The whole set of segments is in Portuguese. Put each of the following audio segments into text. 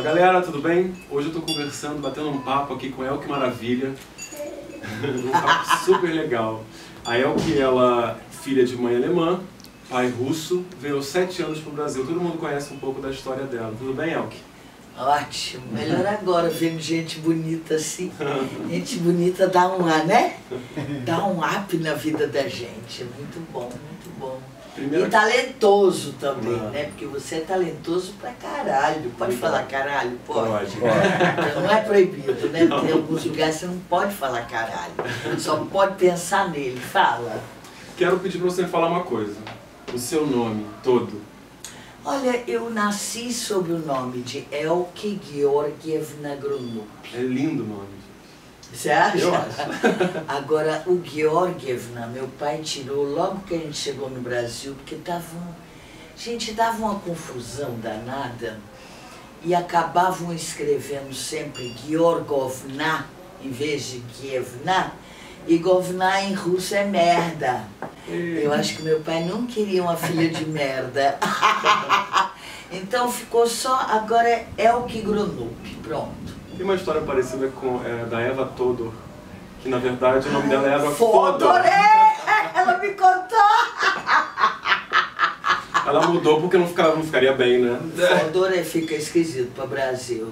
Galera, tudo bem? Hoje eu tô conversando, batendo um papo aqui com a Elke Maravilha. Um papo super legal. A Elke, ela é filha de mãe alemã, pai russo, veio aos 7 anos pro Brasil. Todo mundo conhece um pouco da história dela. Tudo bem, Elke? Ótimo. Melhor agora, vendo gente bonita assim. Gente bonita dá um ar, né? Dá um up na vida da gente. Muito bom, muito bom. Primeiro... E talentoso também, né? Porque você é talentoso pra caralho. Pode falar caralho? Pode. Não é proibido, né? Porque em alguns lugares você não pode falar caralho. Só pode pensar nele. Fala. Quero pedir pra você falar uma coisa. O seu nome todo. Olha, eu nasci sob o nome de Elke Georgievna Grunup. É lindo o nome. Você acha? Eu acho. Agora, o Georgievna, meu pai tirou logo que a gente chegou no Brasil, porque dava uma confusão danada e acabavam escrevendo sempre Georgovna em vez de Gievna, e Govna em russo é merda. Eu acho que meu pai não queria uma filha de merda. Então ficou só, agora é Elke Grunup, pronto. Tem uma história parecida com da Eva Todor, que na verdade o nome dela é Eva Fodor. Ela me contou! Ela mudou porque não ficaria bem, né? Fodor fica esquisito para Brasil.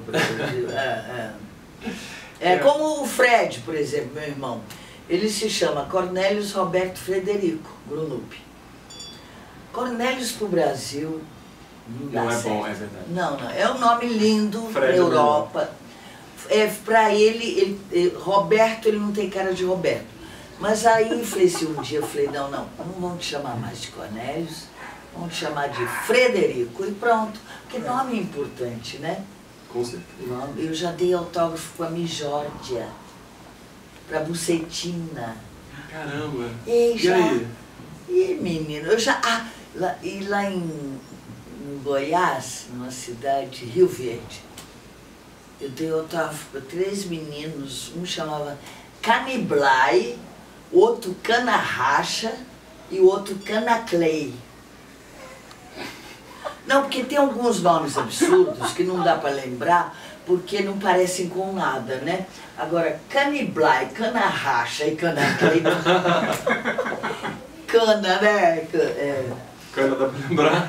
É como o Fred, por exemplo, meu irmão. Ele se chama Cornélius Roberto Frederico Grunup. Cornélios para o Brasil não dá certo. Bom, é verdade. Não, é um nome lindo para a Europa. Para ele, Roberto, ele não tem cara de Roberto. Mas aí, um dia eu falei, não vamos te chamar mais de Cornélius, vamos te chamar de Frederico e pronto. Porque nome é importante, né? Com certeza. Eu já dei autógrafo para a Mijórdia, para a Bucetina. Caramba! E já... aí? E menino, eu já... lá em Goiás, numa cidade, Rio Verde, eu dei autógrafo para 3 meninos, um chamava Caniblai, outro Cana Racha e o outro Cana Clay. Não, porque tem alguns nomes absurdos que não dá para lembrar, porque não parecem com nada, né? Agora, Caniblai, Cana Racha e Cana Clay... Cana, né? Cana dá para lembrar.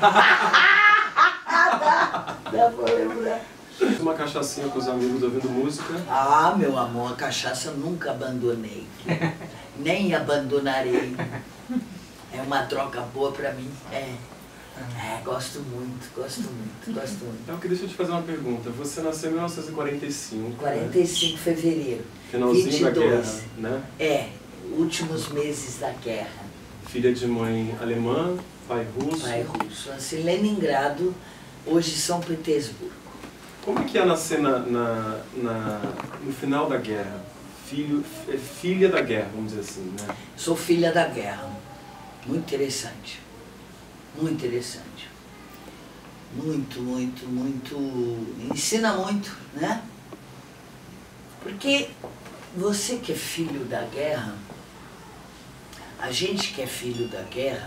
Dá pra lembrar. Uma cachaçinha com os amigos ouvindo música. Ah, meu amor, a cachaça eu nunca abandonei. Nem abandonarei. É uma droga boa pra mim. Gosto muito. Então, deixa eu te fazer uma pergunta. Você nasceu em 1945. 45 de fevereiro. Finalzinho 22. da guerra, né? Últimos meses da guerra. Filha de mãe alemã, pai russo. Pai russo. Nasci em Leningrado, hoje São Petersburgo. Como é que é nascer no final da guerra? Filha da guerra, vamos dizer assim, né? Sou filha da guerra. Muito interessante. Muito interessante. Muito. Ensina muito, né? Porque você que é filho da guerra, a gente que é filho da guerra,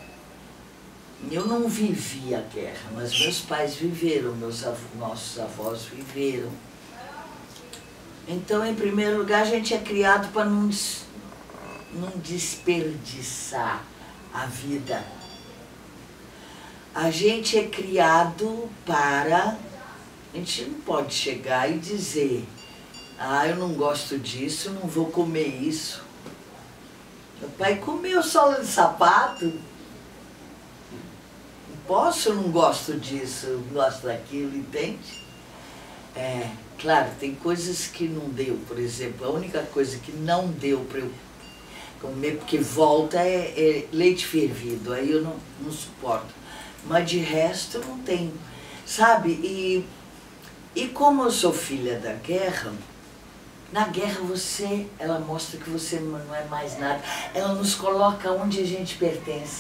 eu não vivi a guerra, mas meus pais viveram, nossos avós viveram. Então, em primeiro lugar, a gente é criado para não desperdiçar a vida. A gente é criado para... A gente não pode chegar e dizer, eu não gosto disso, não vou comer isso. Meu pai comeu sola de sapato. Eu não gosto disso, eu não gosto daquilo, entende? Claro, tem coisas que não deu, por exemplo, a única coisa que não deu para eu comer, porque volta é leite fervido, aí eu não suporto. Mas de resto não tem, sabe? E como eu sou filha da guerra, na guerra ela mostra que você não é mais nada, ela nos coloca onde a gente pertence.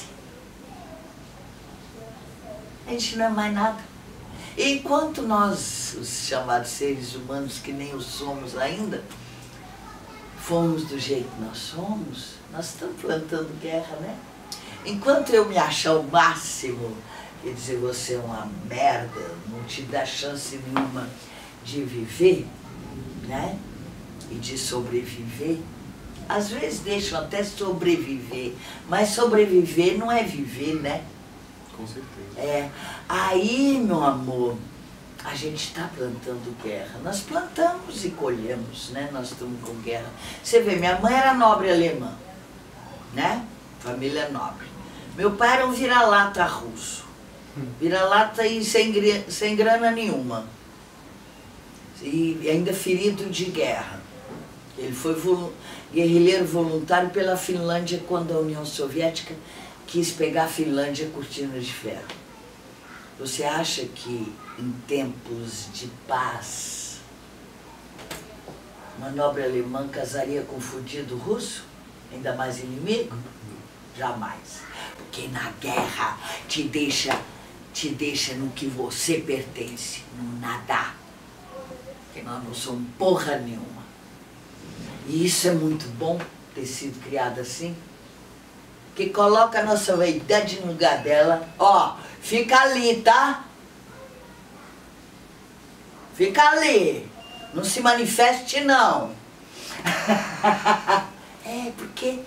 A gente não é mais nada. E enquanto nós, os chamados seres humanos, que nem os somos ainda, fomos do jeito que nós somos, nós estamos plantando guerra, né? Enquanto eu me achar o máximo, quer dizer, você é uma merda, não te dá chance nenhuma de viver, né? E de sobreviver. Às vezes deixam até sobreviver, mas sobreviver não é viver, né? Com certeza. É. Aí, meu amor, a gente está plantando guerra. Nós plantamos e colhemos, né? Nós estamos com guerra. Você vê, minha mãe era nobre alemã, né? Família nobre. Meu pai era um vira-lata russo. Vira-lata e sem grana nenhuma. E ainda ferido de guerra. Ele foi guerrilheiro voluntário pela Finlândia quando a União Soviética quis pegar a Finlândia cortina de ferro. Você acha que em tempos de paz uma nobre alemã casaria com um fudido russo? Ainda mais inimigo? Jamais. Porque na guerra te deixa no que você pertence, no nada. Porque nós não somos porra nenhuma. E isso é muito bom, ter sido criada assim. Que coloca a nossa vaidade no lugar dela. Ó, fica ali, tá? Fica ali. Não se manifeste, não. É, porque...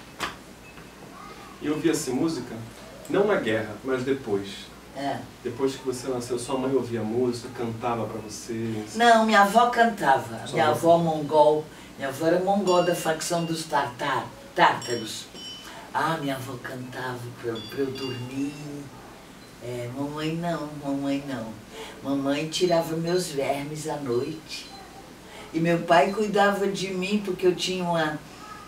E ouvia essa música, não na guerra, mas depois. É. Depois que você nasceu, sua mãe ouvia música, cantava pra você? Não, minha avó cantava. Só Minha você? avó mongol. Minha avó era mongol da facção dos tártaros. Ah, minha avó cantava pra eu dormir. É, mamãe não, mamãe não. Mamãe tirava meus vermes à noite. E meu pai cuidava de mim porque eu tinha uma...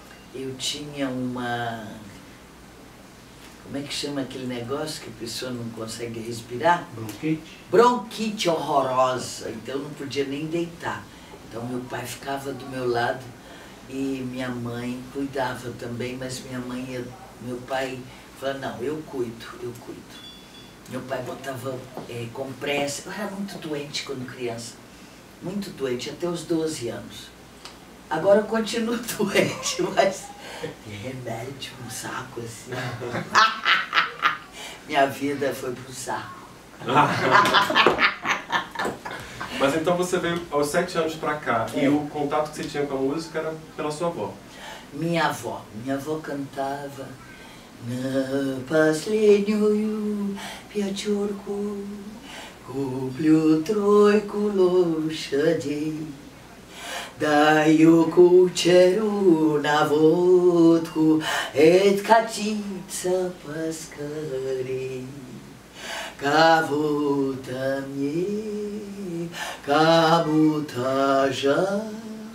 Como é que chama aquele negócio que a pessoa não consegue respirar? Bronquite? Bronquite horrorosa, então eu não podia nem deitar. Então meu pai ficava do meu lado e minha mãe cuidava também, mas meu pai falava, não, eu cuido. Meu pai botava compressa, eu era muito doente quando criança, muito doente, até os 12 anos. Agora eu continuo doente, mas tem remédio, um saco assim. Minha vida foi pro saco. Mas então você veio aos 7 anos pra cá, É. e o contato que você tinha com a música era pela sua avó. Minha avó cantava na последнюю пятерку куплю тройку лошадей, даю кучеру на водку, откатиться поскорей. Кого-то мне, кому-то жаль,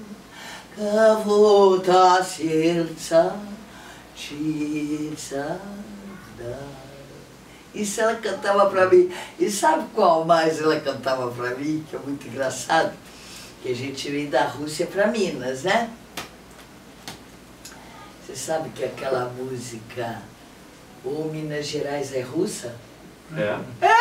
кого-то сердца чьи-то вдаль. Isso ela cantava pra mim. E sabe qual mais ela cantava pra mim, que é muito engraçado? Que a gente veio da Rússia pra Minas, né? Você sabe que aquela música Ô Minas Gerais é russa? É?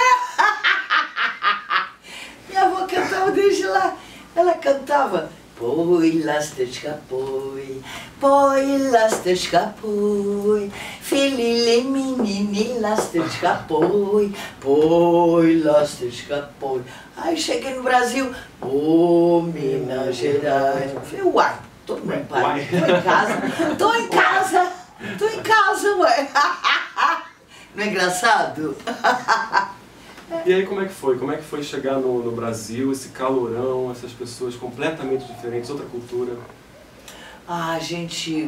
Minha avó cantava desde lá. Ela cantava Poi lasteczka poi lasteczka poi, filile menini lasteczka poi lasteczka poi. Aí cheguei no Brasil, ô Minas Gerais. Falei, uai, todo mundo para, tô em casa, ué. Não é engraçado? E aí como é que foi? Como é que foi chegar no Brasil, esse calorão, essas pessoas completamente diferentes, outra cultura? A gente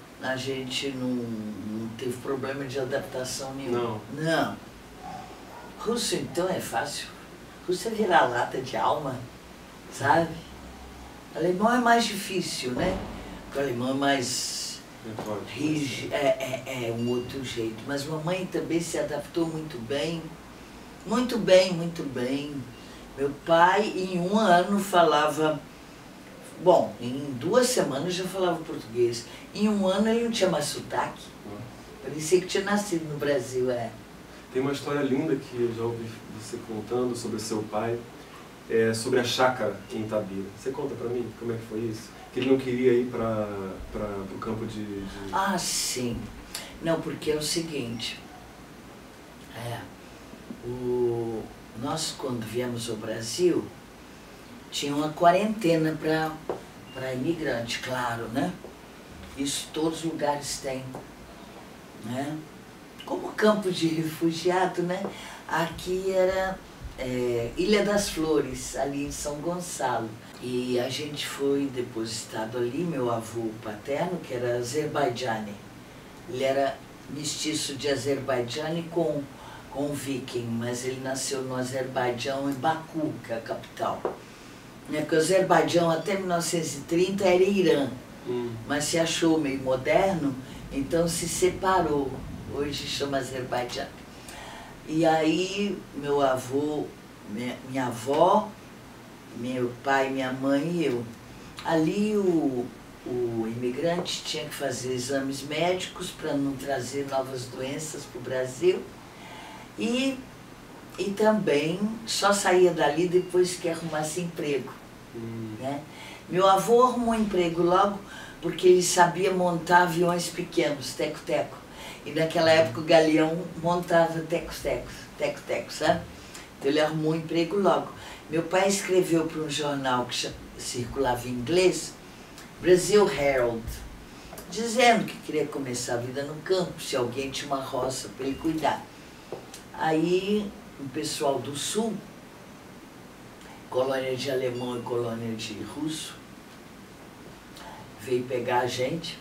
não teve problema de adaptação nenhum. Não. Russo então é fácil. Russo é virar lata de alma, sabe? Alemão é mais difícil, né? O alemão é mais rígido, é um outro jeito. Mas mamãe também se adaptou muito bem. Muito bem, muito bem. Meu pai em 1 ano falava... Bom, em 2 semanas já falava português. Em 1 ano ele não tinha mais sotaque. Parecia que tinha nascido no Brasil, Tem uma história linda que eu já ouvi você contando sobre seu pai, sobre a chácara em Itabira. Você conta pra mim como é que foi isso? Que ele não queria ir para o campo de... Ah, sim. Não, porque é o seguinte... Nós, quando viemos ao Brasil, tinha uma quarentena para imigrante, claro, né? Isso todos os lugares têm, né? Como campo de refugiado, né? Aqui era Ilha das Flores, ali em São Gonçalo. E a gente foi depositado ali, meu avô paterno, que era azerbaijane. Ele era mestiço de azerbaijane com viking, mas ele nasceu no Azerbaijão, em Baku, que é a capital. Porque o Azerbaijão até 1930 era Irã, mas se achou meio moderno, então se separou. Hoje chama Azerbaijão. E aí meu avô, minha avó, meu pai, minha mãe e eu. Ali o imigrante tinha que fazer exames médicos para não trazer novas doenças para o Brasil. E também só saía dali depois que arrumasse emprego. Né? Meu avô arrumou emprego logo porque ele sabia montar aviões pequenos, teco-teco. E naquela época o Galeão montava teco-teco, sabe? Então ele arrumou emprego logo. Meu pai escreveu para um jornal que circulava em inglês, Brazil Herald, dizendo que queria começar a vida no campo, se alguém tinha uma roça para ele cuidar. Aí o pessoal do sul, colônia de alemão e colônia de russo, veio pegar a gente.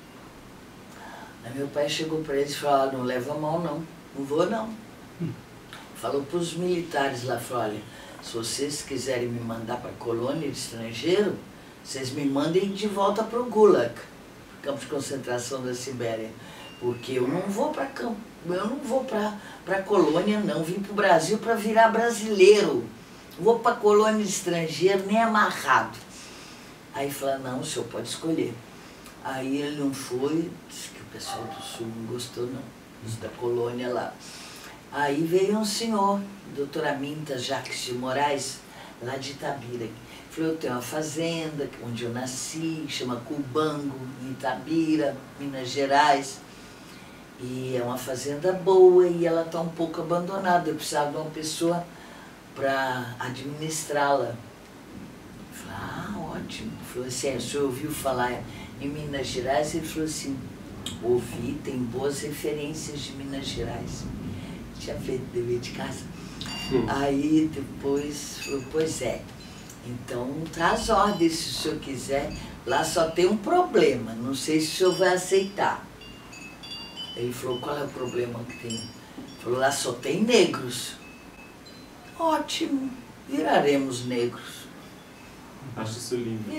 Aí meu pai chegou para eles e falou, não leva a mão não vou não. Falou para os militares lá, falou, olha, se vocês quiserem me mandar para a colônia de estrangeiro, vocês me mandem de volta para o Gulag, campo de concentração da Sibéria, porque eu não vou para campo, eu não vou para colônia não, vim para o Brasil para virar brasileiro, não vou para colônia de estrangeiro nem amarrado. Aí falaram, não, o senhor pode escolher. Aí ele não foi, disse que o pessoal do sul não gostou não, os da colônia lá. Aí veio um senhor, doutor Aminta Jacques de Moraes, lá de Itabira. Falou, eu tenho uma fazenda onde eu nasci, chama Cubango, em Itabira, Minas Gerais. E é uma fazenda boa e ela está um pouco abandonada. Eu precisava de uma pessoa para administrá-la. Falei, ah, ótimo. Falou assim, o senhor ouviu falar em Minas Gerais? Ele falou assim, ouvi, tem boas referências de Minas Gerais. Tinha feito dever de casa. Aí depois falou, pois é, então traz ordem se o senhor quiser. Lá só tem um problema, não sei se o senhor vai aceitar. Ele falou, qual é o problema que tem? Ele falou, lá só tem negros. Ótimo, viraremos negros. Acho isso lindo.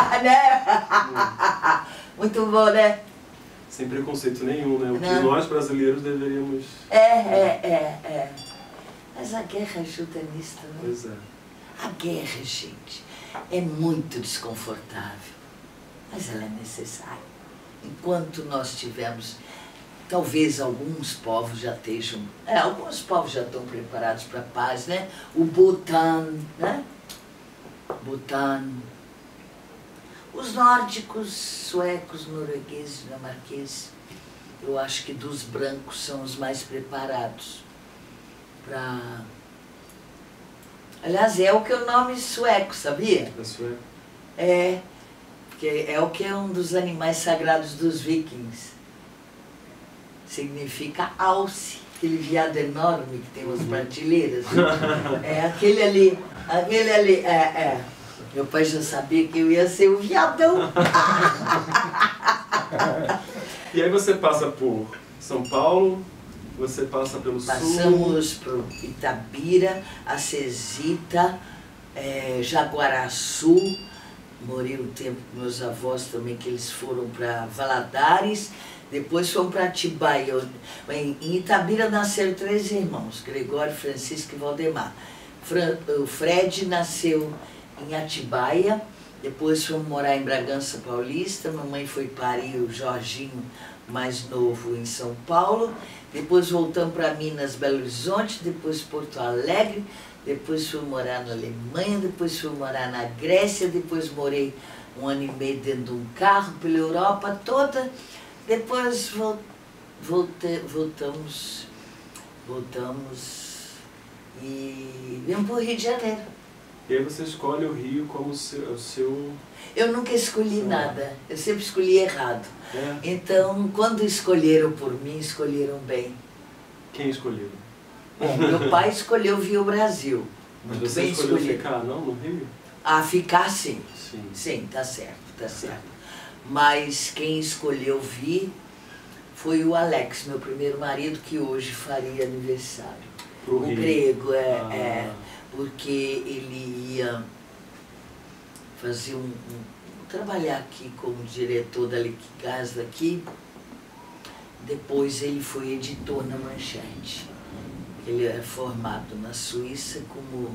Né? Muito bom, né? Sem preconceito nenhum, né? O que Não. nós brasileiros deveríamos... Mas a guerra ajuda nisso também. Pois é. A guerra, gente, é muito desconfortável, mas ela é necessária. Enquanto nós tivermos, talvez alguns povos já estejam, alguns povos já estão preparados para a paz, né? O Butão, né? Butão. Os nórdicos, suecos, noruegueses, dinamarqueses, eu acho que dos brancos são os mais preparados para... Aliás, é o que é o nome sueco, sabia? É sueco? É, porque é o que é um dos animais sagrados dos vikings. Significa alce, aquele viado enorme que tem umas prateleiras. É aquele ali, Meu pai já sabia que eu ia ser o viadão. E aí você passa por São Paulo, você passa pelo sul... Passamos por Itabira, Acesita, Jaguaraçu, morei um tempo com meus avós também, que eles foram para Valadares, depois fomos para Atibaia. Em Itabira nasceram 3 irmãos, Gregório, Francisco e Valdemar. O Fred nasceu em Atibaia, depois fomos morar em Bragança Paulista, mamãe foi parir o Jorginho mais novo em São Paulo, depois voltamos para Minas, Belo Horizonte, depois Porto Alegre, depois fui morar na Alemanha, depois fui morar na Grécia, depois morei 1 ano e meio dentro de um carro pela Europa toda, depois voltamos E viemos para o Rio de Janeiro. E aí você escolhe o Rio como o seu... Eu nunca escolhi nada, eu sempre escolhi errado. É. Então, quando escolheram por mim, escolheram bem. Quem escolheu? Bom, meu pai escolheu vir ao Brasil. Mas Muito você bem escolheu escolhido. ficar, não, no Rio? Ah, ficar sim. Sim. Sim, tá certo, tá certo. Mas quem escolheu vir foi o Alex, meu primeiro marido, que hoje faria aniversário. Pro O Rio. grego, Ah. porque ele ia fazer trabalhar aqui como diretor da Liquigás daqui. Depois ele foi editor na Manchete. Ele é formado na Suíça como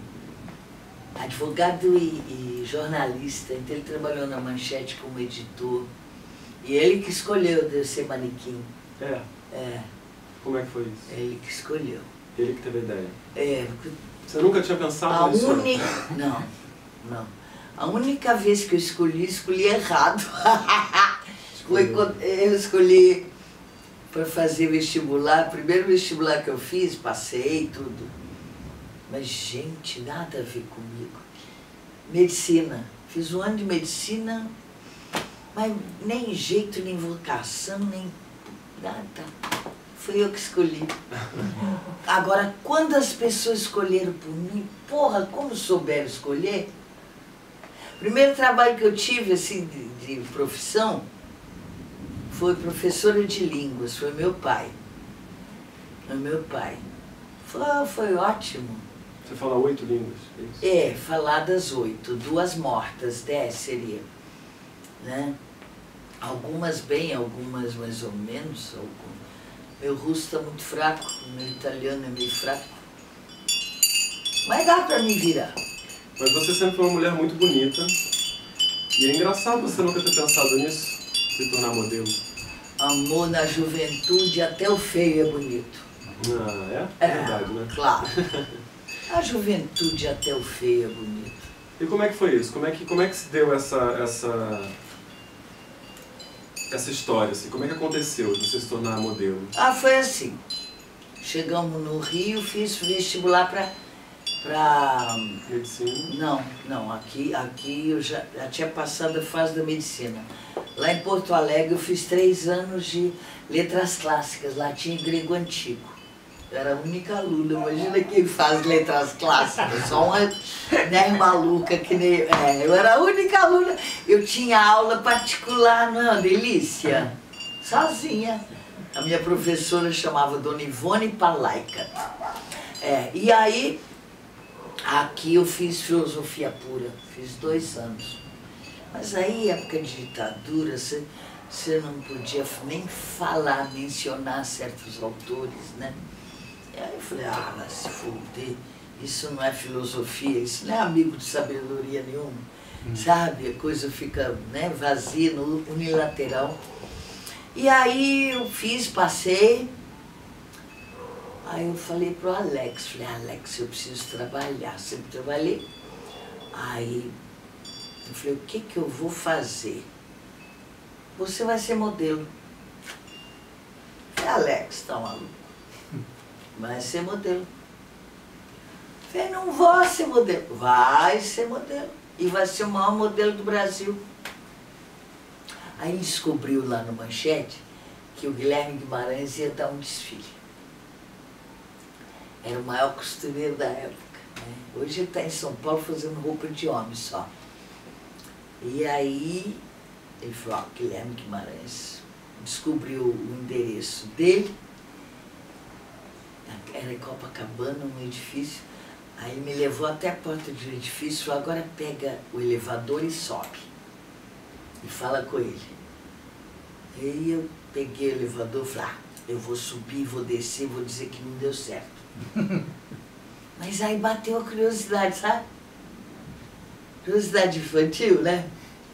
advogado e jornalista, então ele trabalhou na Manchete como editor. E ele que escolheu de ser manequim. É? É, Como é que foi isso? ele que escolheu. Ele que teve a ideia. É, Você nunca tinha pensado a nisso? única... Não, não. A única vez que eu escolhi errado. Foi quando eu escolhi para fazer vestibular. Primeiro vestibular que eu fiz, passei tudo. Mas, gente, nada a ver comigo. Medicina. Fiz um ano de medicina, mas nem jeito, nem vocação, nem nada. Foi eu que escolhi. Agora, quando as pessoas escolheram por mim, porra, como souberam escolher? O primeiro trabalho que eu tive, assim, de profissão, foi professora de línguas, foi meu pai. Foi meu pai. Foi ótimo. Você fala 8 línguas? É isso? É, faladas 8, 2 mortas, 10 seria. Né? Algumas bem, algumas mais ou menos. Meu russo está muito fraco, meu italiano é meio fraco. Mas dá para me virar. Mas você sempre foi uma mulher muito bonita. E é engraçado você nunca ter pensado nisso, se tornar modelo. Amor na juventude, até o feio é bonito. Ah, é? É verdade, né? Claro. A juventude até o feio é bonito. E como é que foi isso? Como é que se deu essa história, assim? Como é que aconteceu de você se tornar modelo? Ah, foi assim. Chegamos no Rio, fiz vestibular para... Medicina? Não, aqui eu já tinha passado a fase da medicina. Lá em Porto Alegre eu fiz 3 anos de letras clássicas, latim e grego antigo. Eu era a única aluna, imagina quem faz letras clássicas, só uma maluca que nem... eu era a única aluna, eu tinha aula particular, não é uma delícia? Sozinha. A minha professora chamava Dona Ivone Palaica. E aí, aqui eu fiz filosofia pura, fiz 2 anos. Mas aí, época de ditadura, você não podia nem falar, mencionar certos autores, né? E aí eu falei, vai se foder, isso não é filosofia, isso não é amigo de sabedoria nenhuma, sabe? A coisa fica, né, vazia, unilateral. E aí eu fiz, passei. Aí eu falei pro Alex, Alex, eu preciso trabalhar, sempre trabalhei. Aí eu falei, o que eu vou fazer? Você vai ser modelo. Eu falei, Alex, tá maluco? Vai ser modelo. Eu falei, não vou ser modelo. Vai ser modelo. E vai ser o maior modelo do Brasil. Aí ele descobriu lá no Manchete que o Guilherme Guimarães ia dar um desfile. Era o maior costureiro da época, né? Hoje ele está em São Paulo fazendo roupa de homem só. E aí ele falou, Guilherme Guimarães descobriu o endereço dele. Era em Copacabana, um edifício. Aí me levou até a porta do edifício e falou, agora pega o elevador e sobe. E fala com ele. E aí eu peguei o elevador e falei, eu vou subir, vou descer, vou dizer que não deu certo. Mas aí bateu a curiosidade, sabe? Curiosidade infantil, né?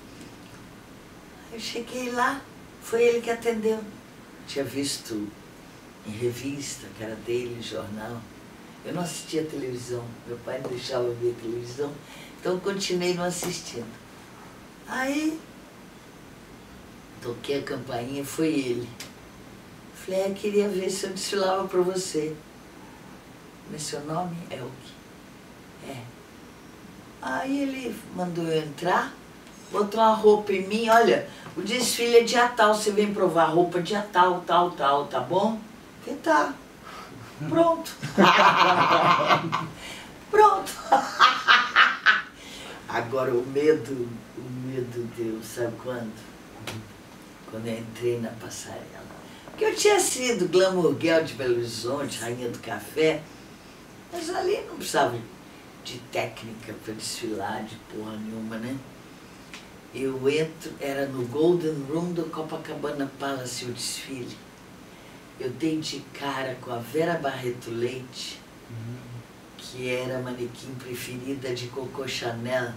Aí eu cheguei lá, foi ele que atendeu. Tinha visto em revista, que era dele, jornal. Eu não assistia televisão, meu pai não deixava eu ver televisão, então eu continuei não assistindo. Aí, toquei a campainha, foi ele. Falei, eu queria ver se eu desfilava para você. Como é seu nome? Elke. É. Aí ele mandou eu entrar, botou uma roupa em mim, olha, o desfile é dia tal, você vem provar roupa dia tal, tal, tal, tá bom? Que tá. Pronto. Pronto. Agora o medo deu, sabe quando? Quando eu entrei na passarela. Porque eu tinha sido glamour girl de Belo Horizonte, rainha do café, mas ali não precisava de técnica para desfilar, de porra nenhuma, né? Eu entro, era no Golden Room do Copacabana Palace o desfile. Eu dei de cara com a Vera Barreto Leite, que era a manequim preferida de Coco Chanel.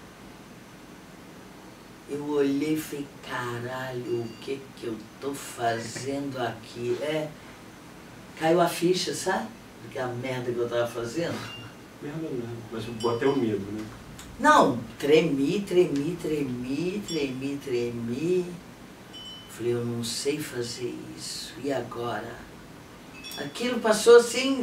Eu olhei e falei, caralho, o que eu tô fazendo aqui? Caiu a ficha, sabe? Porque a merda que eu tava fazendo. Merda não, mas botei o medo, né? Não, tremi. Falei, eu não sei fazer isso. E agora? Aquilo passou assim.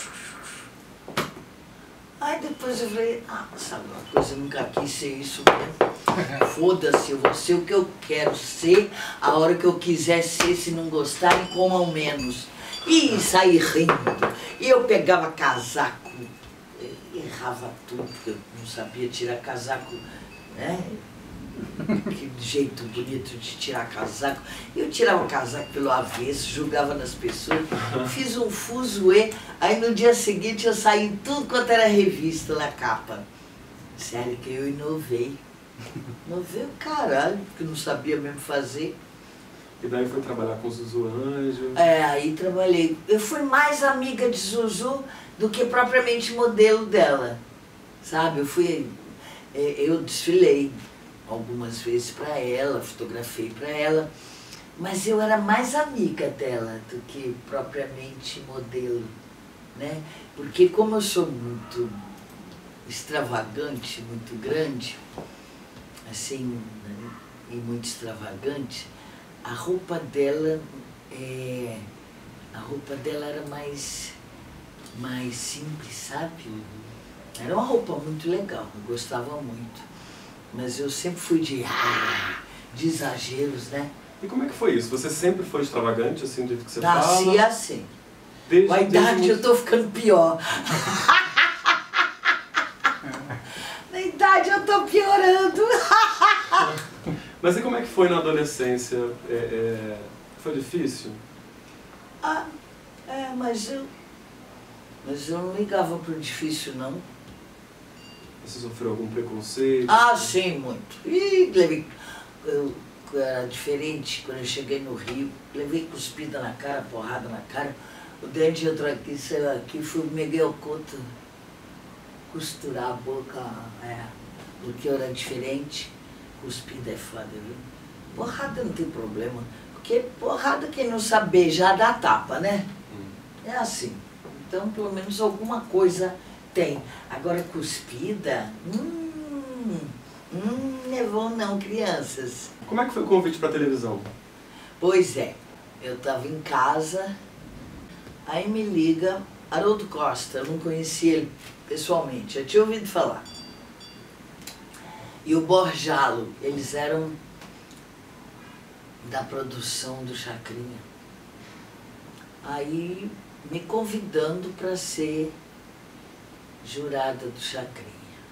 Aí depois eu falei, sabe uma coisa, eu nunca quis ser isso mesmo. Foda-se, eu vou ser o que eu quero ser, a hora que eu quiser ser, se não gostarem, comam menos. E saí rindo. E eu pegava casaco, errava tudo, porque eu não sabia tirar casaco, né? Que jeito bonito de tirar casaco. Eu tirava o casaco pelo avesso, jogava nas pessoas, fiz um fuzuê, aí no dia seguinte eu saí em tudo quanto era revista na capa. Sério que eu inovei. Inovei o caralho, porque não sabia mesmo fazer. E daí foi trabalhar com Zuzu Anjo? Aí trabalhei. Eu fui mais amiga de Zuzu do que propriamente modelo dela, sabe? Eu desfilei algumas vezes para ela, fotografei para ela, mas eu era mais amiga dela do que propriamente modelo, né? Porque como eu sou muito extravagante, muito grande, assim, né? E muito extravagante, a roupa dela era mais simples, sabe? Era uma roupa muito legal, eu gostava muito. Mas eu sempre fui de exageros, né? E como é que foi isso? Você sempre foi extravagante, assim, do jeito que você Nasci fala? assim. Com a idade eu tô ficando pior. Na idade eu tô piorando. Mas e como é que foi na adolescência? Foi difícil? Mas eu não ligava pro difícil, não. Você sofreu algum preconceito? Sim, muito. Eu era diferente quando eu cheguei no Rio. Levei cuspida na cara, porrada na cara. O dente entrou aqui, saiu aqui, fui o Miguel Couto costurar a boca, porque eu era diferente. Cuspida é foda, viu? Porrada não tem problema, porque porrada quem não sabe beijar dá tapa, né? É assim. Então, pelo menos alguma coisa tem. Agora, cuspida, não é bom não, crianças. Como é que foi o convite para televisão? Pois é, eu estava em casa, aí me liga Haroldo Costa, eu não conhecia ele pessoalmente, eu tinha ouvido falar. E o Borjalo, eles eram da produção do Chacrinha. Aí me convidando para ser jurada do Chacrinha.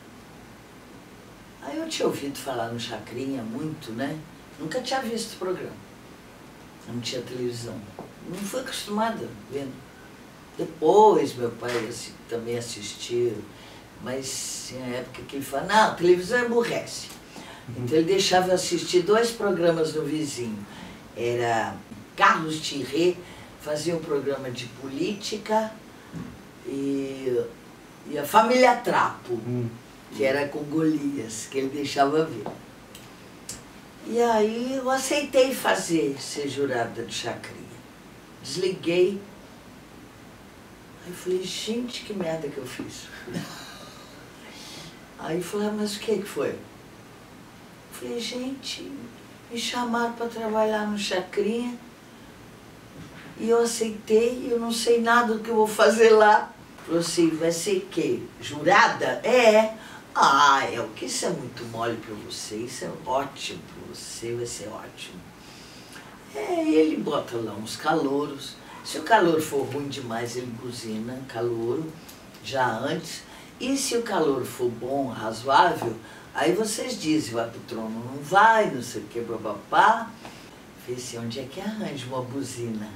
Aí eu tinha ouvido falar no Chacrinha muito, né? Nunca tinha visto o programa. Não tinha televisão. Não fui acostumada vendo. Depois meu pai também assistiu, mas tinha época que ele falava, não, televisão aborrece. Então ele deixava eu assistir 2 programas no vizinho. Era Carlos Thierry, fazia um programa de política e a Família Trapo, que era com Golias, que ele deixava ver. E aí eu aceitei ser jurada do Chacrinha. Desliguei. Aí eu falei, gente, que merda que eu fiz. Aí eu falei, mas o que foi? Eu falei, gente, me chamaram para trabalhar no Chacrinha e eu aceitei, eu não sei nada do que eu vou fazer lá. Falou assim, vai ser o quê? Jurada? É. Ah, que isso é muito mole para você, isso é ótimo para você, vai ser ótimo. Ele bota lá uns calouros. Se o calor for ruim demais, ele cozinha calouro já antes. E se o calor for bom, razoável, aí vocês dizem, vai pro trono, não vai, não sei o que, babapá. Falei assim, onde é que arranja uma buzina?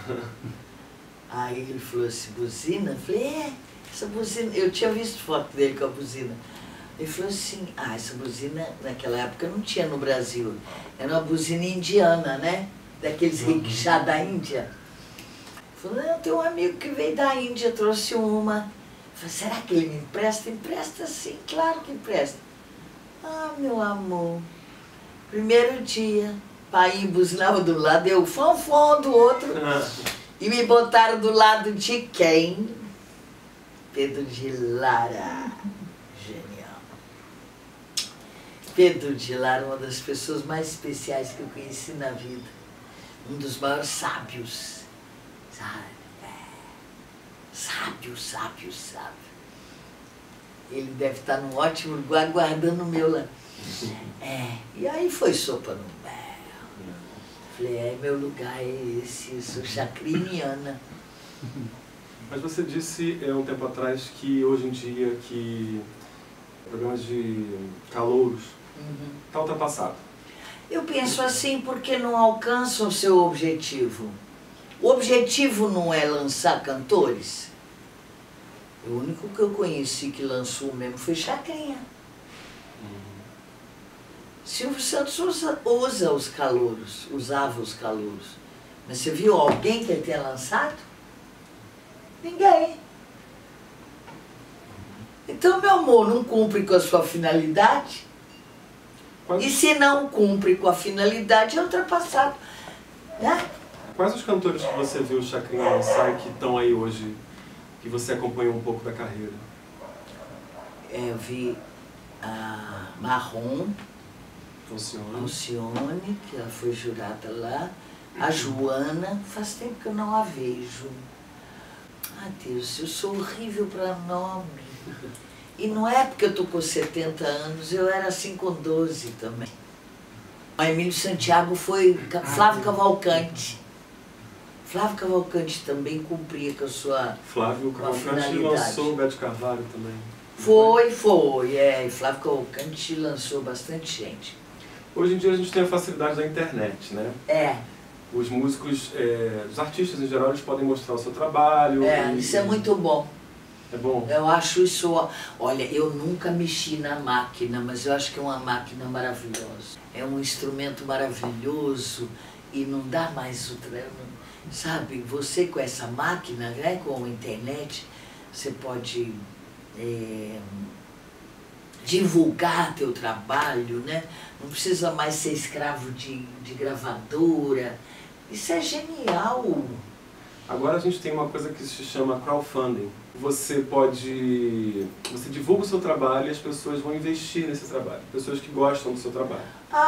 Aí ele falou assim, buzina? Eu falei, essa buzina, eu tinha visto foto dele com a buzina. Ele falou assim, essa buzina naquela época não tinha no Brasil, era uma buzina indiana, né? Daqueles rickshaw da Índia. Falou, não, tem um amigo que veio da Índia, trouxe uma. Falei, será que ele me empresta? Empresta sim, claro que empresta. Ah, meu amor, primeiro dia, pai buzinava do lado, eu fom do outro. E me botaram do lado de quem? Pedro de Lara. Genial. Pedro de Lara, uma das pessoas mais especiais que eu conheci na vida. Um dos maiores sábios. Sabe? Sábio. Ele deve estar num ótimo lugar guardando o meu lá. E aí foi sopa no mel. Falei, meu lugar é esse, eu sou chacriniana. Mas você disse um tempo atrás que hoje em dia que programas de calouros está ultrapassado. Eu penso assim porque não alcançam o seu objetivo. O objetivo não é lançar cantores. O único que eu conheci que lançou mesmo foi Chacrinha. Silvio Santos usa os calouros, usava os calouros. Mas você viu alguém que ele tenha lançado? Ninguém. Então, meu amor, não cumpre com a sua finalidade. E se não cumpre com a finalidade, é ultrapassado. Né? Quais os cantores que você viu o Chacrinha lançar e que estão aí hoje, que você acompanhou um pouco da carreira? Eu vi a Marrom, Alcione, que ela foi jurada lá. A Joana, faz tempo que eu não a vejo. Ah, Deus, eu sou horrível para nome. E não é porque eu estou com 70 anos, eu era assim com 12 também. A Emílio Santiago foi Flávio Cavalcante. Flávio Cavalcante também cumpria com a sua Flávio Cavalcante lançou o Bete Carvalho também. Foi. E Flávio Cavalcante lançou bastante gente. Hoje em dia a gente tem a facilidade da internet, né? Os músicos, os artistas em geral, eles podem mostrar o seu trabalho. Isso é muito bom. É bom? Eu acho isso... Olha, eu nunca mexi na máquina, mas eu acho que é uma máquina maravilhosa. É um instrumento maravilhoso e não dá mais outra... Sabe, você com essa máquina, né, com a internet, você pode divulgar teu trabalho, né? Não precisa mais ser escravo de gravadora. Isso é genial. Agora a gente tem uma coisa que se chama crowdfunding. Você divulga o seu trabalho e as pessoas vão investir nesse trabalho. Pessoas que gostam do seu trabalho.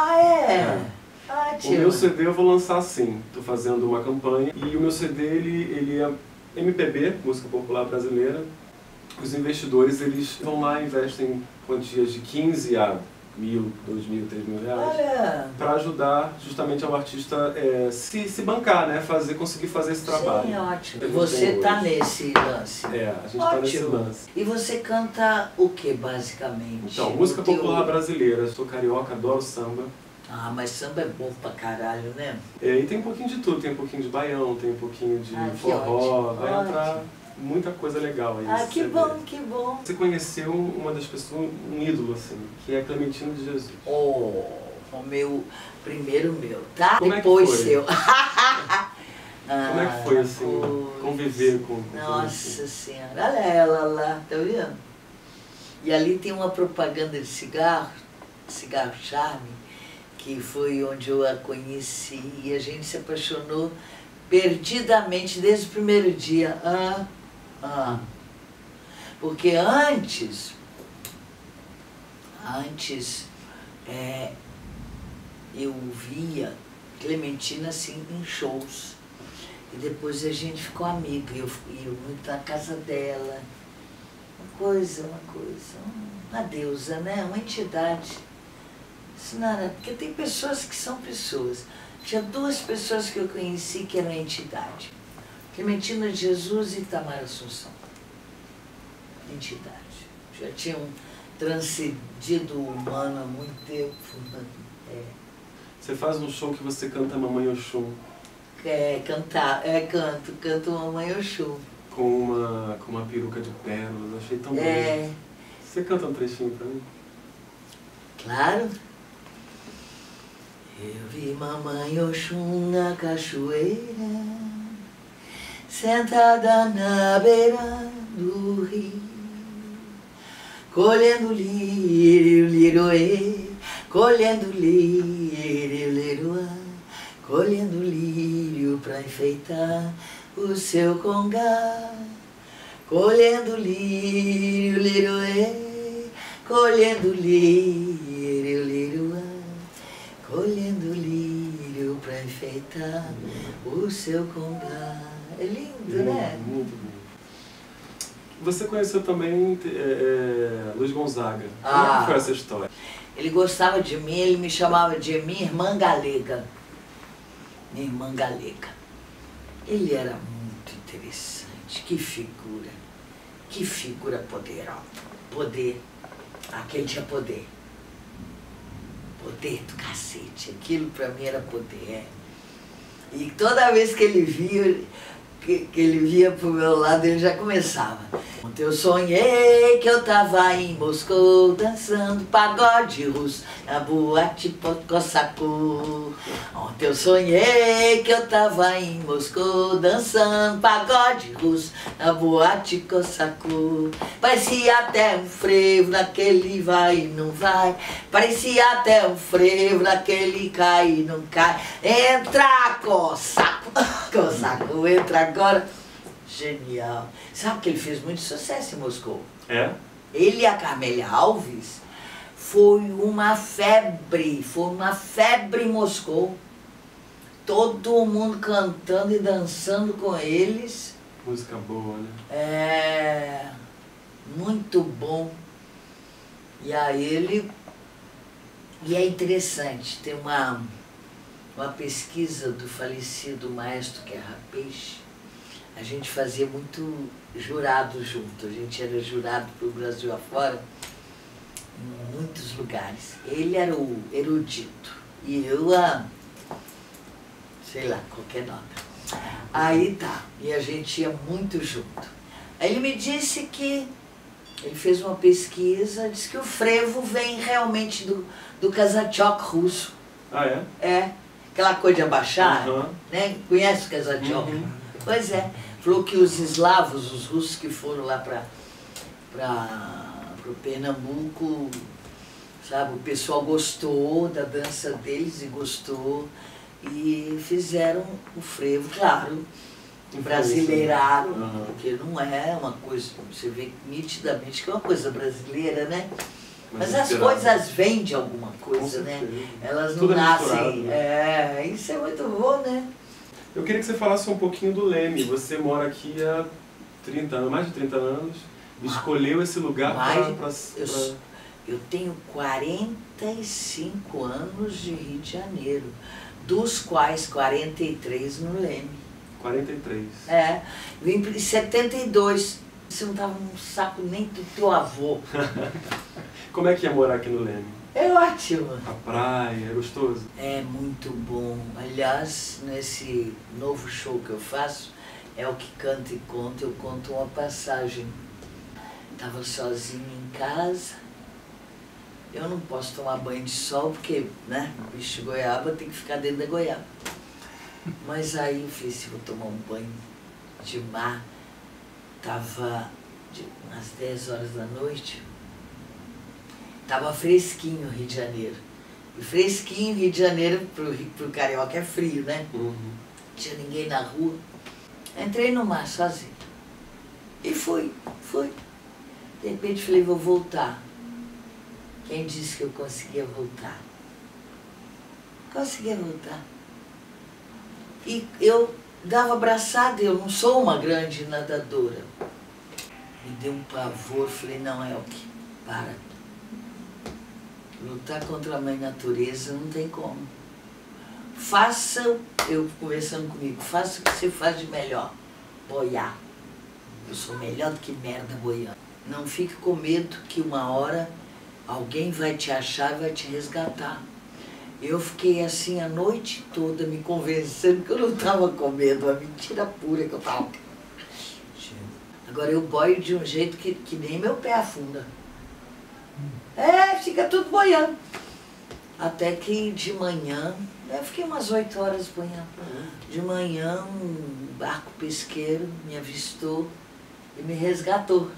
O meu CD eu vou lançar assim. Estou fazendo uma campanha e o meu CD ele é MPB, música popular brasileira. Os investidores eles vão lá e investem quantias de 15 a 1.000, 2.000, 3.000 reais para ajudar justamente ao artista se bancar, né? Conseguir fazer esse trabalho. Sim, ótimo. Você está nesse lance. A gente está nesse lance. E você canta o que, basicamente? Então, música popular brasileira. Eu sou carioca, adoro samba. Ah, mas samba é bom pra caralho, né? E tem um pouquinho de tudo. Tem um pouquinho de baião, tem um pouquinho de forró. Vai entrar muita coisa legal aí. Que bom, que bom. Você conheceu uma das pessoas, um ídolo, assim, que é Clementina de Jesus. O meu, primeiro meu, tá? Como Depois é que foi? seu. Como é que foi, assim, conviver com Nossa Senhora, olha ela lá, tá vendo? E ali tem uma propaganda de cigarro Charme, que foi onde eu a conheci e a gente se apaixonou perdidamente desde o primeiro dia. Porque antes eu via Clementina assim em shows. E depois a gente ficou amiga, eu ia muito na casa dela. Uma deusa, né? Uma entidade. Isso não era, porque tem pessoas que são pessoas. Tinha 2 pessoas que eu conheci que eram entidade. Clementina de Jesus e Tamara Assunção. Entidade. Já tinham transcendido o humano há muito tempo. Você faz um show que você canta Mamãe Oxum. Canto Mamãe Oxum. Com uma peruca de pérolas, achei tão bonito. Você canta um trechinho pra mim? Claro. Eu vi Mamãe Oxum na cachoeira, sentada na beira do rio, colhendo lírio, liroê, colhendo lírio, liroê, colhendo lírio pra enfeitar o seu congá, colhendo lírio, liroê, colhendo lírio, liroê, colhendo lírio pra enfeitar o seu congá. É lindo, né? Muito bonito. Você conheceu também Luiz Gonzaga. Como foi essa história? Ele gostava de mim, ele me chamava de minha irmã galega. Minha irmã galega. Ele era muito interessante, que figura poderosa. Poder, aquele tinha poder. Poder do cacete, aquilo pra mim era poder. E toda vez que ele via, que ele via pro meu lado, ele já começava. Ontem eu sonhei que eu tava em Moscou dançando pagode russo na boate Cossaco. Ontem eu sonhei que eu tava em Moscou dançando pagode russo na boate Cossaco. Parecia até um frevo naquele vai e não vai. Parecia até um frevo naquele cai e não cai. Entra, Cossaco, Cossaco, entra agora. Genial. Sabe que ele fez muito sucesso em Moscou? É? Ele e a Carmélia Alves foi uma febre em Moscou. Todo mundo cantando e dançando com eles. Música boa, né? É, muito bom. E aí e é interessante, tem uma pesquisa do falecido maestro Guerra Peixe. A gente fazia muito jurado junto, a gente era jurado para o Brasil afora, em muitos lugares. Ele era o erudito e eu sei lá, qualquer nota. Aí tá, e a gente ia muito junto. Aí ele me disse que, ele fez uma pesquisa, disse que o frevo vem realmente do Kazachok russo. Ah, é? É, aquela coisa de abaixar, né? Conhece o Kazachok? Pois é. Falou que os eslavos, os russos que foram lá para o Pernambuco, sabe, o pessoal gostou da dança deles e gostou e fizeram o frevo, claro, brasileiraram, porque não é uma coisa, você vê nitidamente que é uma coisa brasileira, né? Mas as coisas vêm de alguma coisa, né? Elas não nascem. Né? Isso é muito bom, né? Eu queria que você falasse um pouquinho do Leme. Você mora aqui há 30 anos, mais de 30 anos, escolheu esse lugar para... Eu tenho 45 anos de Rio de Janeiro, dos quais 43 no Leme. 43? É, vim em 72. Você não estava no saco nem do teu avô. Como é que é morar aqui no Leme? É ótimo. A praia, é gostoso? É muito bom. Aliás, nesse novo show que eu faço, é o que canto e conto, eu conto uma passagem. Estava sozinha em casa, eu não posso tomar banho de sol, porque, né, o bicho de goiaba tem que ficar dentro da goiaba. Mas aí eu falei assim, vou tomar um banho de mar. Estava umas 10 horas da noite. Estava fresquinho o Rio de Janeiro. E fresquinho Rio de Janeiro pro carioca é frio, né? Não tinha ninguém na rua. Entrei no mar sozinho. E fui. De repente falei, vou voltar. Quem disse que eu conseguia voltar? Conseguia voltar. E eu dava abraçada, eu não sou uma grande nadadora. Me deu um pavor, falei, não, Elke, para. Lutar contra a mãe natureza não tem como. Faça, eu conversando comigo, faça o que você faz de melhor, boiar. Eu sou melhor do que merda boiando. Não fique com medo que uma hora alguém vai te achar e vai te resgatar. Eu fiquei assim a noite toda me convencendo que eu não estava com medo, uma mentira pura que eu estava. Agora eu boio de um jeito que nem meu pé afunda. Fica tudo boiando. Até que de manhã, eu fiquei umas 8 horas boiando. De manhã um barco pesqueiro me avistou e me resgatou.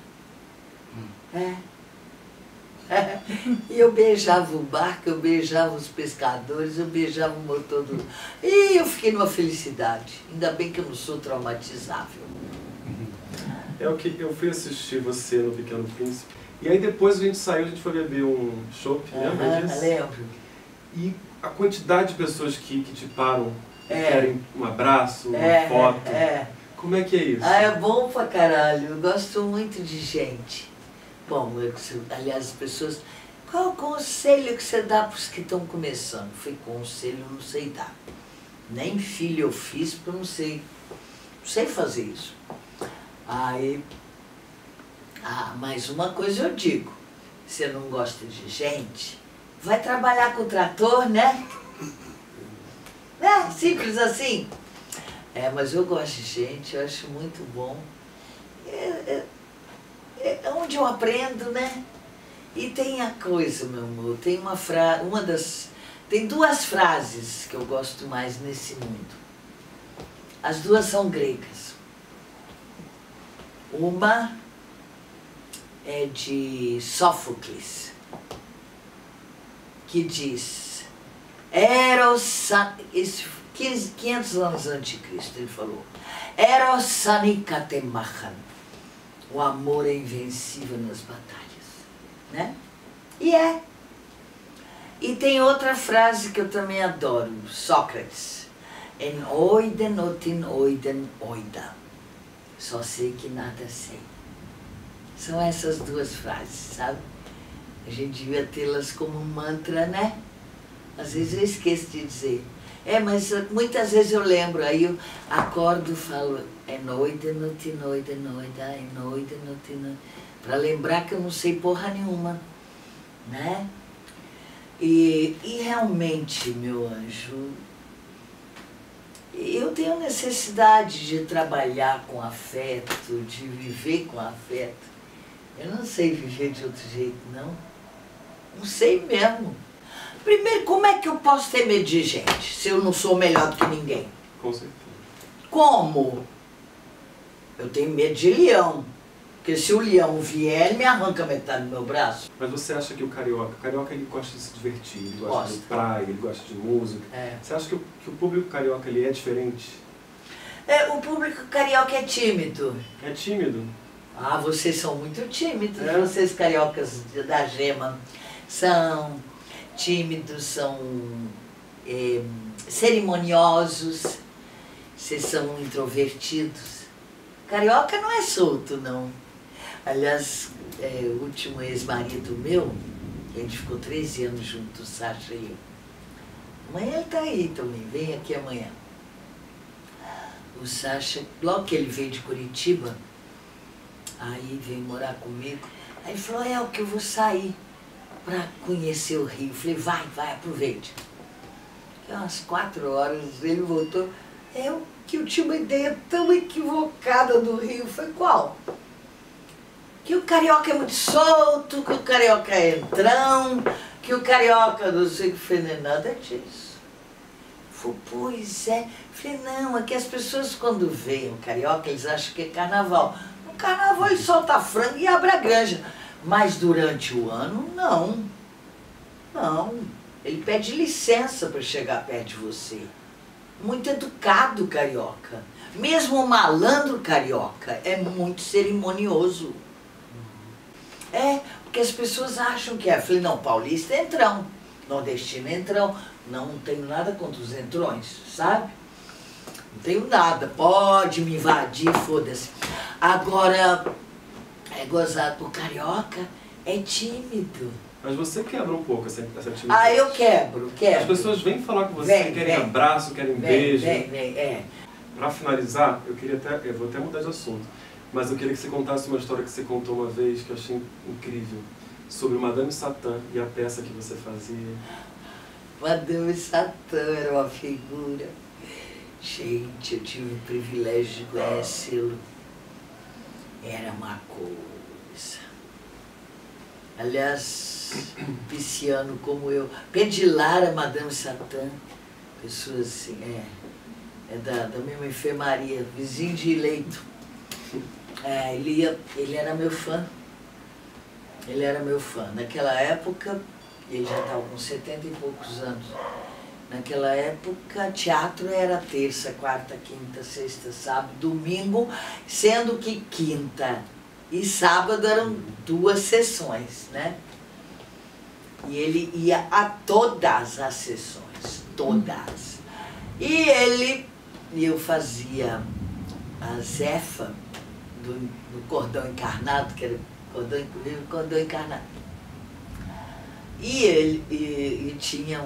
E eu beijava o barco, eu beijava os pescadores, eu beijava o motor do... E eu fiquei numa felicidade. Ainda bem que eu não sou traumatizável. É o que eu fui assistir você no Pequeno Príncipe. E aí depois a gente saiu, a gente foi beber um chopp, lembra disso? Lembro. E a quantidade de pessoas que te param, que querem um abraço, uma foto. Como é que é isso? É bom pra caralho, eu gosto muito de gente. Bom, aliás, as pessoas... Qual é o conselho que você dá para os que estão começando? Foi conselho, eu não sei dar. Nem filho eu fiz, porque eu não sei fazer isso. Aí, mais uma coisa eu digo, você não gosta de gente, vai trabalhar com o trator, né? Simples assim. Mas eu gosto de gente, eu acho muito bom. É onde eu aprendo, né? E tem a coisa, meu amor, tem tem 2 frases que eu gosto mais nesse mundo. As 2 são gregas. Uma é de Sófocles, que diz, 500 anos antes de Cristo, ele falou, Eros sanikatemachan, o amor é invencível nas batalhas, né? E tem outra frase que eu também adoro, Sócrates, en oiden otin oiden oida, só sei que nada sei. São essas 2 frases, sabe? A gente devia tê-las como um mantra, né? Às vezes eu esqueço de dizer. Mas muitas vezes eu lembro, aí eu acordo e falo, para lembrar que eu não sei porra nenhuma, né? E realmente, meu anjo, eu tenho necessidade de trabalhar com afeto, de viver com afeto. Eu não sei viver de outro jeito, não. Não sei mesmo. Primeiro, como é que eu posso ter medo de gente, se eu não sou melhor do que ninguém? Com certeza. Como? Eu tenho medo de leão. Porque se o leão vier, ele me arranca metade do meu braço. Mas você acha que o carioca ele gosta de se divertir, ele gosta de praia, ele gosta de música. Você acha que o público carioca ele é diferente? O público carioca é tímido. É tímido? Vocês são muito tímidos. Vocês cariocas da gema são tímidos, são cerimoniosos, vocês são introvertidos. Carioca não é solto, não. Aliás, o último ex-marido meu, a gente ficou 13 anos juntos, o Sacha e eu. Amanhã ele tá aí também, vem aqui amanhã. O Sacha, logo que ele veio de Curitiba, aí veio morar comigo, aí ele falou, que eu vou sair para conhecer o Rio. Eu falei, vai, aproveite. Que umas 4 horas ele voltou, que eu tinha uma ideia tão equivocada do Rio. Foi qual? Que o carioca é muito solto, que o carioca é entrão, que o carioca não sei o que foi, nem nada disso. Falei, pois é. Falei, não, é que as pessoas quando veem o carioca, eles acham que é carnaval. No carnaval ele solta frango e abre a granja. Mas durante o ano, não. Não. Ele pede licença para chegar perto de você. Muito educado carioca. Mesmo o malandro carioca é muito cerimonioso. Porque as pessoas acham que é. Eu falei, não, paulista é entrão, nordestino é entrão. Não tenho nada contra os entrões, sabe? Não tenho nada, pode me invadir, foda-se. Agora, é gozado, o carioca é tímido. Mas você quebra um pouco essa timidez. Ah, eu quebro. As pessoas vêm falar com você, querem abraço, querem beijo. Vem. Pra finalizar, eu vou até mudar de assunto, mas eu queria que você contasse uma história que você contou uma vez, que eu achei incrível, sobre o Madame Satã e a peça que você fazia. Madame Satã era uma figura. Gente, eu tive o privilégio de conhecê-lo. Era uma coisa. Aliás, pisciano como eu. Pedilara Madame Satã, pessoa assim, é da mesma enfermaria, vizinho de leito. Ele era meu fã. Ele era meu fã. Naquela época, ele já estava com 70 e poucos anos. Naquela época, teatro era terça, quarta, quinta, sexta, sábado, domingo, sendo que quinta e sábado eram 2 sessões, né? E ele ia a todas as sessões, todas. E eu fazia a Zefa do Cordão Encarnado, que era cordão encarnado. E ele tinha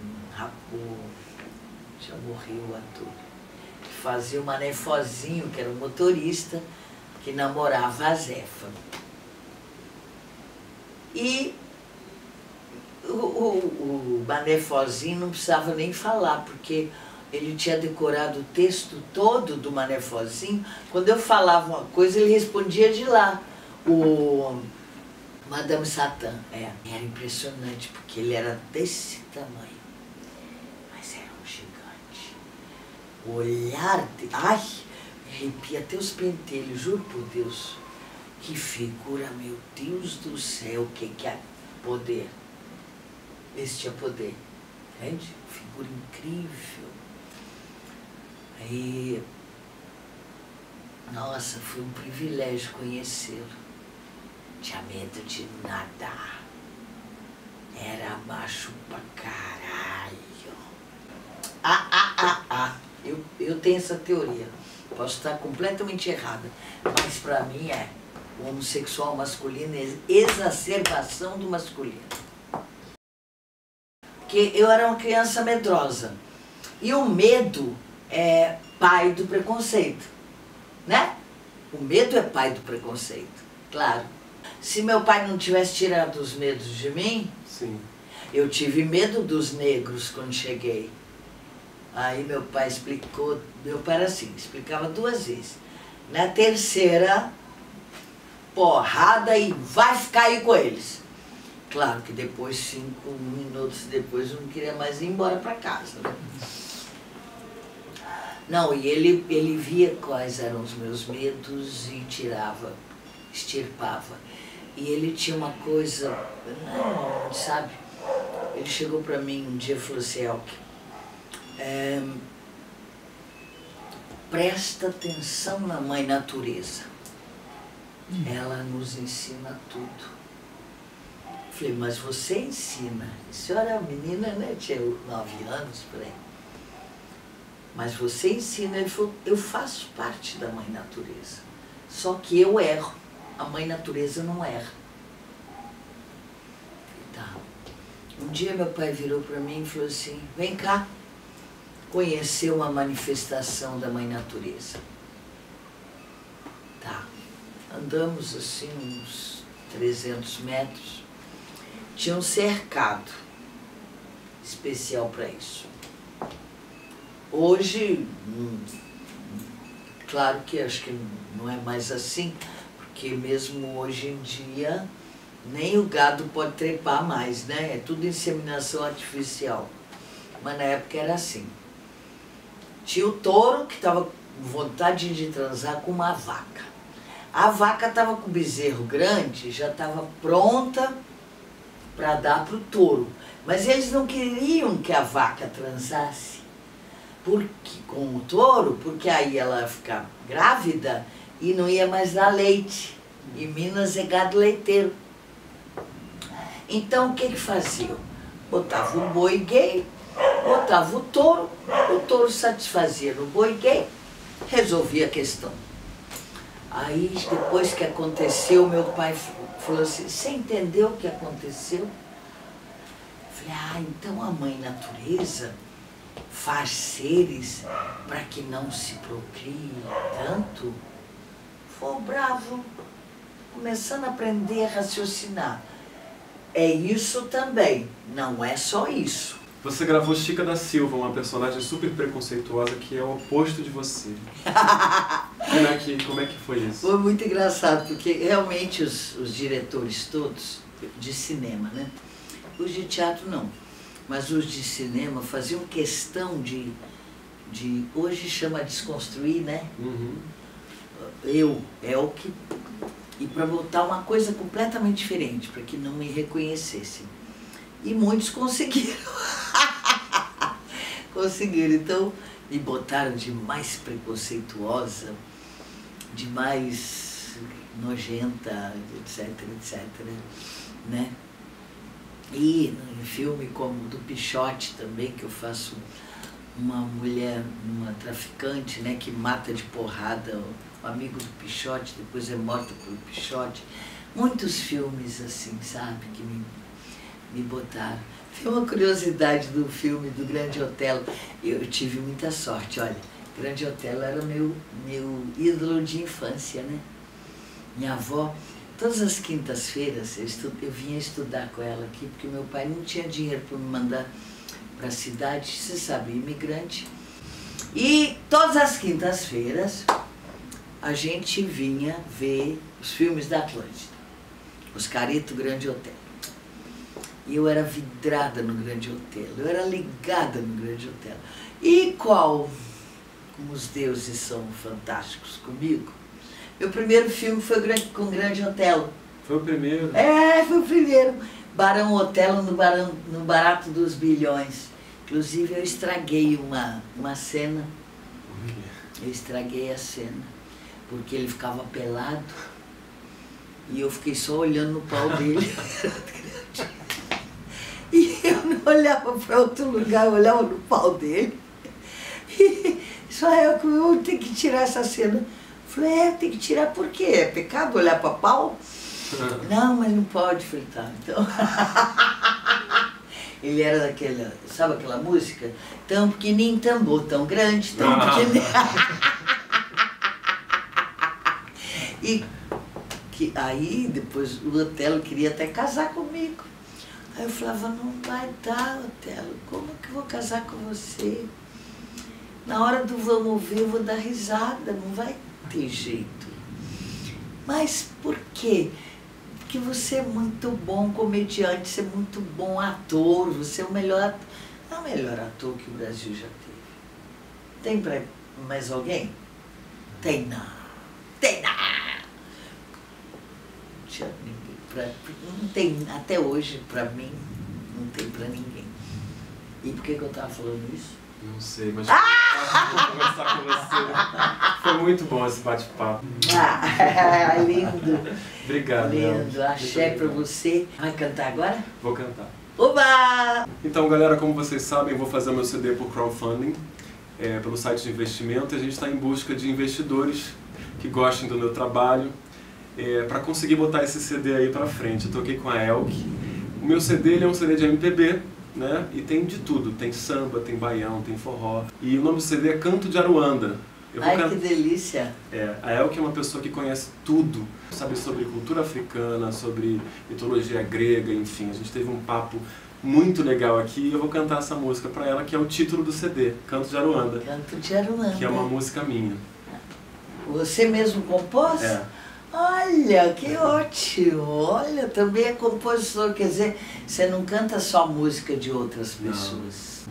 já morreu o ator, que fazia o Mané Fozinho, que era um motorista, que namorava a Zefa. E o Mané Fozinho não precisava nem falar, porque ele tinha decorado o texto todo do Mané Fozinho. Quando eu falava uma coisa, ele respondia de lá. O Madame Satã, era impressionante, porque ele era desse tamanho. Mas era um gigante. O olhar dele, ai, arrepia até os pentelhos, juro por Deus. Que figura, meu Deus do céu, o que é poder? Esse tinha poder, entende? Figura incrível. Aí, nossa, foi um privilégio conhecê-lo. Tinha medo de nadar. Era macho pra caralho. Eu tenho essa teoria. Posso estar completamente errada, mas pra mim o homossexual masculino é exacerbação do masculino. Porque eu era uma criança medrosa. E o medo é pai do preconceito, né? O medo é pai do preconceito, claro. Se meu pai não tivesse tirado os medos de mim, sim, eu tive medo dos negros quando cheguei. Aí meu pai explicou, meu pai era assim, explicava 2 vezes. Na terceira, porrada e vai ficar aí com eles. Claro que depois, 5 minutos depois, eu não queria mais ir embora para casa, né? Não, e ele via quais eram os meus medos e tirava, extirpava. E ele tinha uma coisa, não, sabe? Ele chegou para mim um dia e falou assim, Elke, presta atenção na Mãe Natureza. Ela nos ensina tudo. Falei, mas você ensina. A senhora é uma menina, né? Tinha 9 anos, por aí. Mas você ensina. Ele falou, eu faço parte da Mãe Natureza. Só que eu erro. A Mãe Natureza não erra. Tá. Um dia meu pai virou para mim e falou assim, vem cá, conhecer uma manifestação da Mãe Natureza. Tá. Andamos assim uns 300 metros. Tinha um cercado especial para isso. Hoje, claro que acho que não é mais assim, porque mesmo hoje em dia, nem o gado pode trepar mais, né? É tudo inseminação artificial. Mas na época era assim. Tinha o touro que estava com vontade de transar com uma vaca. A vaca estava com o bezerro grande, já estava pronta para dar para o touro. Mas eles não queriam que a vaca transasse com o touro, porque aí ela ia ficar grávida e não ia mais dar leite. E Minas é gado leiteiro. Então o que faziam? Botavam um boi gay botava o touro satisfazia no boi gay, resolvia a questão. Aí, depois que aconteceu, meu pai falou assim, você entendeu o que aconteceu? Eu falei, então a mãe natureza faz seres para que não se procrie tanto? Foi bravo, começando a aprender a raciocinar. É isso também, não é só isso. Você gravou Chica da Silva, uma personagem super preconceituosa que é o oposto de você. Como é que foi isso? Foi muito engraçado, porque realmente os diretores todos de cinema, né? Os de teatro não, mas os de cinema faziam questão de hoje chama desconstruir, né? Uhum. E para botar uma coisa completamente diferente, para que não me reconhecessem. E muitos conseguiram. Conseguiram, então me botaram de mais preconceituosa, de mais nojenta, etc, etc, né? E em filme como do Pichote também, que eu faço uma mulher, uma traficante, né, que mata de porrada o amigo do Pichote, depois é morta pelo Pichote. Muitos filmes assim, sabe, que me botaram. Tem uma curiosidade do filme do Grande Otelo. Eu tive muita sorte, olha. Grande Otelo era meu ídolo de infância, né? Minha avó, todas as quintas-feiras, eu vinha estudar com ela aqui, porque meu pai não tinha dinheiro para me mandar para a cidade, você sabe, imigrante. E todas as quintas-feiras a gente vinha ver os filmes da Atlântida, Oscarito, Grande Otelo. E eu era vidrada no Grande Otelo, eu era ligada no Grande Otelo. E como os deuses são fantásticos comigo, meu primeiro filme foi com o Grande Otelo. Foi o primeiro? É, foi o primeiro. Barão Otelo no Barato dos Bilhões. Inclusive eu estraguei uma cena. Eu estraguei a cena, porque ele ficava pelado e eu fiquei só olhando no pau dele. E eu não olhava para outro lugar, eu olhava no pau dele. E só eu tenho que tirar essa cena. Falei, tem que tirar por quê? É pecado olhar para pau? Não, mas não pode. Falei, tá, então. Ele era daquela, sabe aquela música? Tão pequenininho, tambor, tão grande, tão pequenininho. E aí depois o Otelo queria até casar comigo. Aí eu falava, não vai dar, Otelo, como que eu vou casar com você? Na hora do vamos ver, eu vou dar risada, não vai ter jeito. Mas por quê? Porque você é muito bom comediante, você é muito bom ator, você é o melhor ator. Não é o melhor ator que o Brasil já teve. Tem pra mais alguém? Tem não. Tem não. Não tem, até hoje, pra mim, não tem pra ninguém. E por que eu tava falando isso? Não sei, mas vou conversar com você. Foi muito bom esse bate-papo. Lindo. Obrigado, lindo. Axé pra você. Vai cantar agora? Vou cantar. Oba! Então, galera, como vocês sabem, eu vou fazer meu CD por crowdfunding, pelo site de investimento, e a gente está em busca de investidores que gostem do meu trabalho, para conseguir botar esse CD aí pra frente. Eu toquei com a Elk. O meu CD ele é um CD de MPB, né? E tem de tudo, tem samba, tem baião, tem forró. E o nome do CD é Canto de Aruanda. Ai, que delícia! A Elke é uma pessoa que conhece tudo, sabe sobre cultura africana, sobre mitologia grega, enfim. A gente teve um papo muito legal aqui e eu vou cantar essa música para ela, que é o título do CD, Canto de Aruanda. Canto de Aruanda. Que é uma música minha. Você mesmo compôs? É. Olha, que ótimo! Olha, também é compositor, quer dizer, você não canta só música de outras pessoas.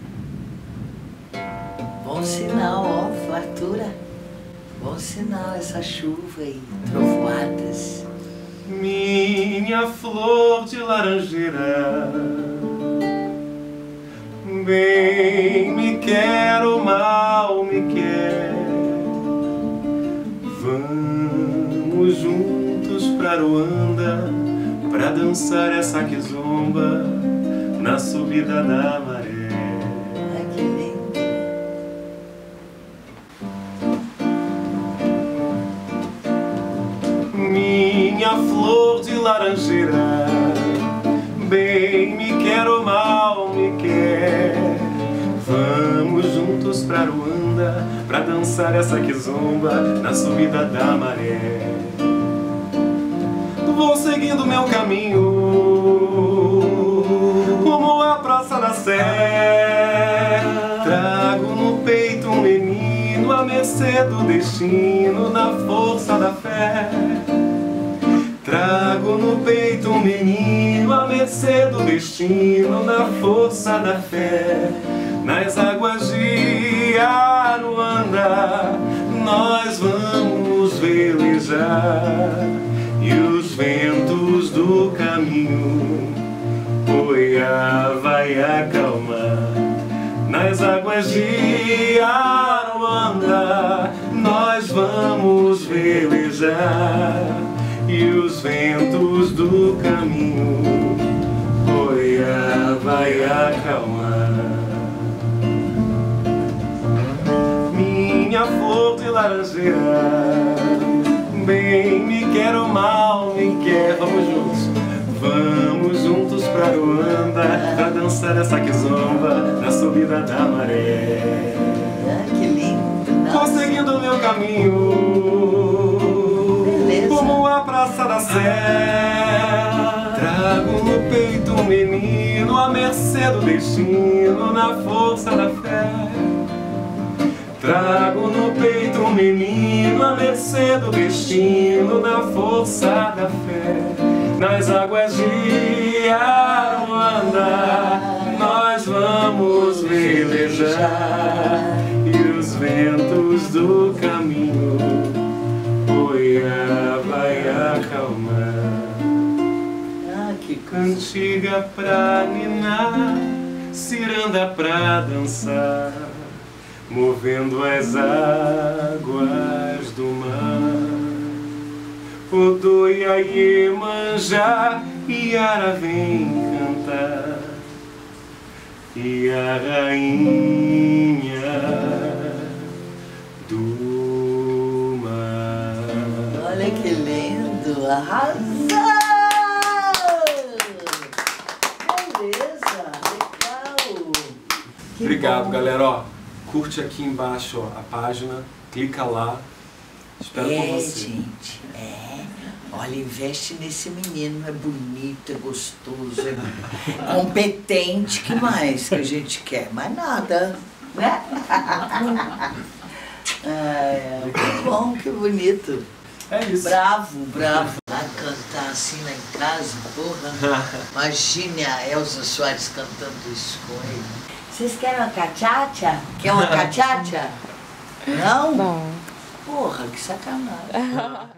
Não. Bom sinal, ó, fartura. Bom sinal essa chuva e trovoadas. Minha flor de laranjeira, bem me quer ou mal me quer. Vamos juntos pra Aruanda, pra dançar essa quizomba na subida da maré. Ai, dançar essa quizomba na subida da maré. Vou seguindo meu caminho rumo à Praça da Sé. Trago no peito um menino à mercê do destino, na força da fé. Trago no peito um menino à mercê do destino, na força da fé. Nas águas de Aruanda nós vamos velejar, e os ventos do caminho Poiá vai acalmar. Nas águas de Aruanda nós vamos velejar, e os ventos do caminho Poiá vai acalmar. Minha flor de laranjeira, bem me quer ou mal me quer, vamos juntos. Vamos juntos pra Aruanda, pra dançar essa quizomba na subida da maré. Que lindo! Vou seguindo meu caminho, beleza, como a Praça da Sé. Trago no peito um menino à mercê do destino, na força da fé. Trago no peito um menino à mercê do destino, na força da fé. Nas águas de Aruanda nós vamos velejar, e os ventos do caminho Poiá vai acalmar. que Cantiga pra ninar, ciranda pra dançar, movendo as águas do mar. Odoia, Iemanjá, Iara vem cantar, e a rainha do mar. Olha que lindo! Arrasou! Beleza! Legal! Que Obrigado, bom. galera. Ó, curte aqui embaixo, ó, a página, clica lá. Espero por você. Gente, olha, investe nesse menino, é bonito, é gostoso, é competente, que mais que a gente quer? Mais nada, né? Que bom, que bonito. É isso. Bravo, bravo. Vai cantar assim lá em casa, porra. Imagine a Elza Soares cantando isso com ele. Vocês querem uma cachaça? Quer uma cachaça? Não? Bom. Porra, que sacanagem.